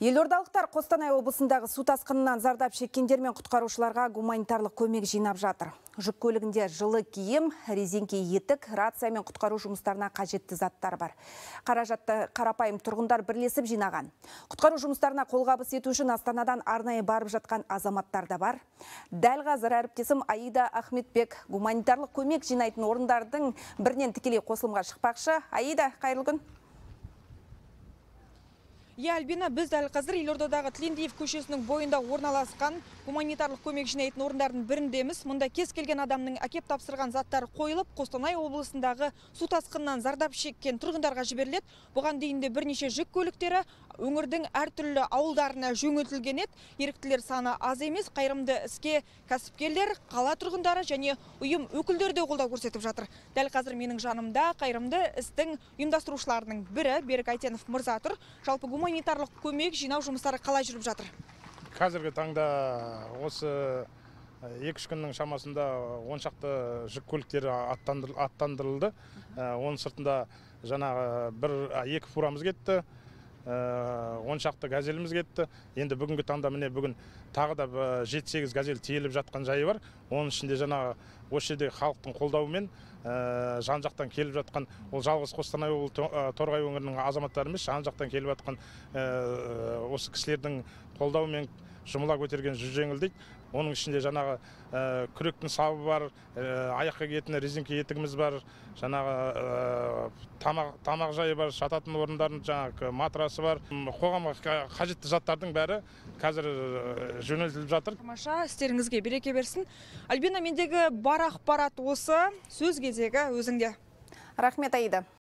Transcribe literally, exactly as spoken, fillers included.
Елордалықтар Қостанай облысындағы су тасқынынан зардап шеккендер мен құтқарушыларға гуманитарлық көмек жинап жатыр. Жүк көлігінде жылы киім, резеңке етік, рация мен құтқару жұмыстарына қажетті заттар бар. Қаражатты қарапайым тұрғындар бірлесіп жинаған. Құтқару жұмыстарына қолғабыс ету үшін Астанадан арнайы барып жатқан азаматтар да бар. Дәл қазір әріптесім Аида Ахметбек гуманитарлық көмек жинайтын орындардың бірінен тікелей қосылымға шықпақшы. Аида, қайырлы күн. Е, Альбина, біз дәл қазір Елордадағы Тілендиев көшесінің бойында орналасқан гуманитарлық көмек жинайтын орындардың біріндеміз. Мұнда кез келген адамның әкеп тапсырған заттары қойылып, Қостанай облысындағы су тасқынынан зардап шеккен тұрғындарға жіберіледі. Бұған дейін де бірнеше жүк көліктері өңірдің әртүрлі ауылдарына жөнелтілген еді. Еріктілер саны аз емес, қайырымды іске кәсіпкерлер, қала тұрғындары және ұйым өкілдері де қолдау көрсетіп жатыр. Дәл қазір менің жанымда қайырымды істің ұйымдастырушыларының бірі Берік Айтенов мырза тұр. Жалпы гуманитарлық көмек жинау жұмыстары қалай жүріп жатыр? Қазіргі таңда осы екі-үш күннің шамасында он шақты жүк көліктері аттандырылды. Оның сыртында жаңағы бір екі фурамыз кетті, он шақты газеліміз кетті. Енді бүгінгі таңда міне бүгін тағы да жеті-сегіз газель тиеліп жатқан жайы бар. Оның ішінде жаңағы осы жерде халықтың қолдауымен жан жақтан келіп жатқан, ол жалғыз Қостанай облысы Торғай өңірінің азаматтары емес, жан жақтан келіп жатқан осы кісілердің қолдауымен жұмыла көтерген жүз жеңіл дейді. Оның ішінде жаңағы күректің сабы бар, аяққа киетін резеңке етігіміз бар, жаңағы тамақ жайы бар, жататын орындардың жаңағы матрасы бар. Қоғамға қажетті заттардың бәрі қазір жөнелтіліп жатыр. Тамаша, істеріңізге береке берсін. Альбина, мендегі бар ақпарат осы, сөз кезегі өзіңде. Рахмет, Аида.